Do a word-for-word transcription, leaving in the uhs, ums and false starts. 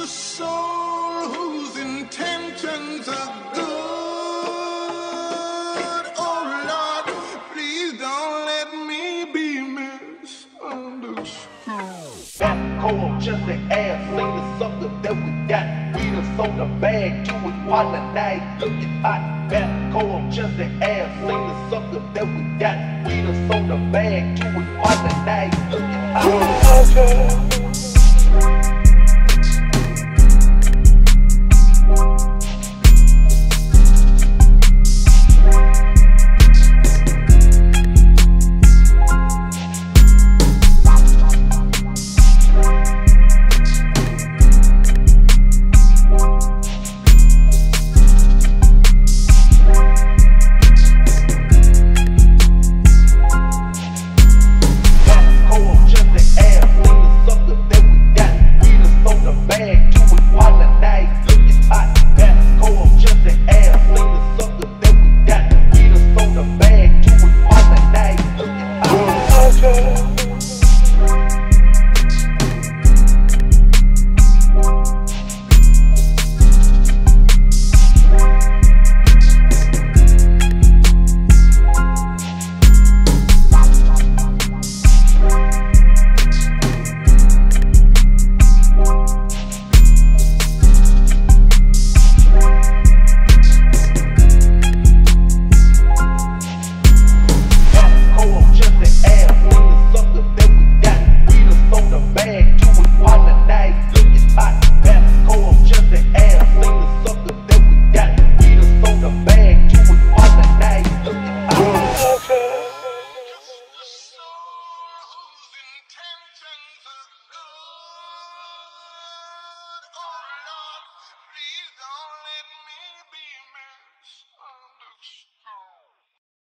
soul whose intentions are good. Oh Lord, please don't let me be misunderstood. Back cold, just the ass, sing the sucker that we got. We done sold the bag to it while the night looking hot. Back cold, just the ass, sing the sucker that we got. We done sold the bag to it while the night looking hot.